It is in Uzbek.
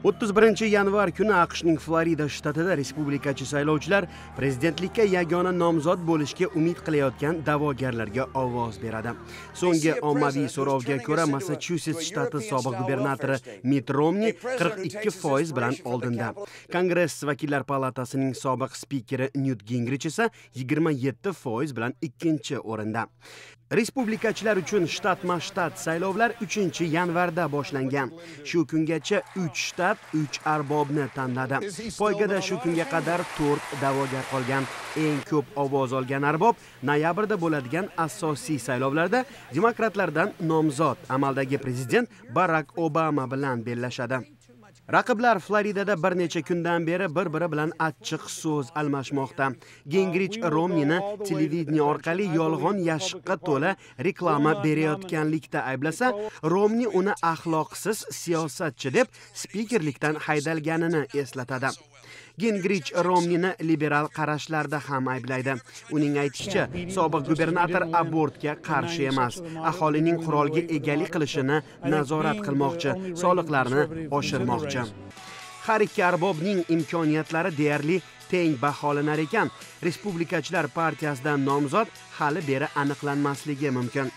31 yanvar kuni AQShning Florida shtatida respublikachi saylovchilar prezidentlikka yagona nomzod bo'lishga umid qilayotgan da'vogarlarga ovoz beradi. So'nggi ommaviy so'rovga ko'ra Massachusetts shtati sobiq gubernatori Mitt Romney 42% bilan oldinda. Kongress vakillar palatasining sobiq spikeri Newt Gingrich esa 27% bilan ikkinchi o'rinda. Respublikachilar uchun shtatma-shtat saylovlar 3-yanvarda boshlangan. Shu kungacha 3 shtat 3 arbobni tanladi. Poygada shu kunga qadar 4 da'vogar qolgan. Eng ko'p ovoz olgan arbob noyabrda bo'ladigan asosiy saylovlarda demokratlardan nomzod amaldagi prezident Barack Obama bilan bellashadi. Raqiblar Floridada bir necha kundan beri bir-biri bilan achchiq so'z almashmoqda. Gingrich Romneyni televideniya orqali yolg'on yashiqqa to'la reklama berayotganlikda ayblasa, Romney uni axloqsiz siyosatchi deb spikerlikdan haydalganini eslatadi. Gingrich Romneyni liberal qarashlarda ham ayblaydi. Uning aytishicha, sobiq gubernator abortga qarshi emas, aholining qurolga egalik qilishini nazorat qilmoqchi, soliqlarni oshirmoqchi. Har ikki arbobning imkoniyatlari deyarli teng baholanar ekan. Respublikachilar partiyasidan nomzod hali beri aniqlanmasligi mumkin.